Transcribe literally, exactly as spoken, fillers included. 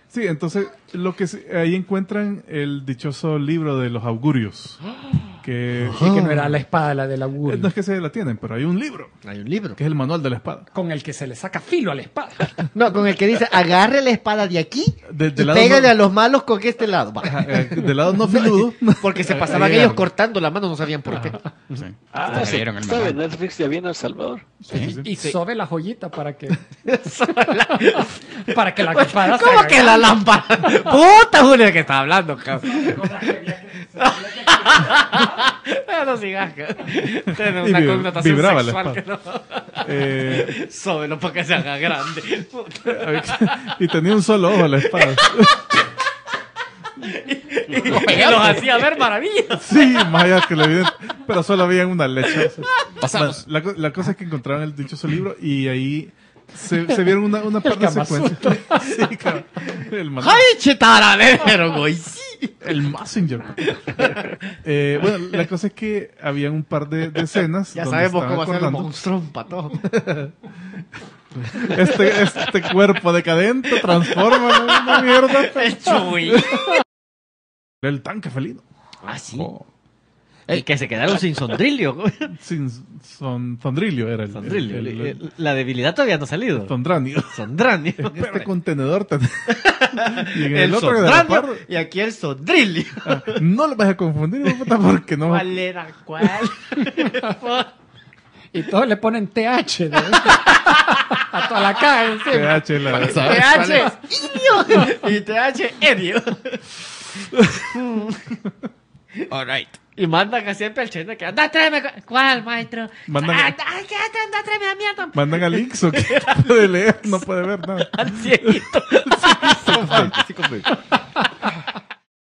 Sí, entonces lo que se- ahí encuentran el dichoso libro de los augurios. Que, Y que no era la espada la del augurio. no es que se la tienen, pero hay un libro, Hay un libro. que es el manual de la espada. Con el que se le saca filo a la espada. No, con el que dice, agarre la espada de aquí De- y del lado pégale no- a los malos con este lado. Va. Ajá, eh, del lado no filudo. Porque se pasaban Ahí ellos agarra. cortando la mano, no sabían por qué. Sí. Ah, Hasta que sí. leyeron el ¿Sabe? manual. Netflix ya vino a El Salvador. Sí. Y Sí. sobe la joyita para que... para que la espada se ¿Cómo haga que la lámpara? Puta, Julio, que está hablando, cabrón. No sigas. Tiene Y una vi- connotación vibraba la sexual que no. Eh, Sóbelo para que se haga grande. y tenía un solo ojo la espada. Y los hacía ver maravillas. Sí, más allá que lo evidente. Pero solo había una leche. Pasamos. La, co- la cosa es que encontraron el dichoso libro y ahí se, se vieron una, una par de Kama secuencias. Sí, cabrón. El manual. ¡Ay, chetaralero, güey! Sí. El Messenger. Eh, bueno, la cosa es que habían un par de, de escenas. Ya donde sabemos estaban cómo hacer el acordando, monstruo para todo. Este, este cuerpo decadente transforma en una mierda. El Chuy. El tanque felino. Ah, sí. Oh, El que se quedaron sin sondrilio. sin son, Sondrilio era el. Sondrilio. el- el- el- La debilidad todavía no ha salido. Sondranio. Sondranio. Este contenedor. ten- y en el, El otro que de la sondranio par- y aquí el sondrilio. ah, no lo vas a confundir, hijo de puta, porque no. ¿Cuál era cuál? Y todos le ponen T H. ¿no? A toda la caja encima. T H la- Para saber T cuál H es. indio y T H erio. All right. Y mandan a siempre al chino que anda, tráeme. cu- ¿Cuál, maestro? Mandan- Anda, ay, ¿qué? anda, tráeme la mierda. Mandan al Ixo que no puede leer, no puede ver nada. Al cieguito. Sí, compré.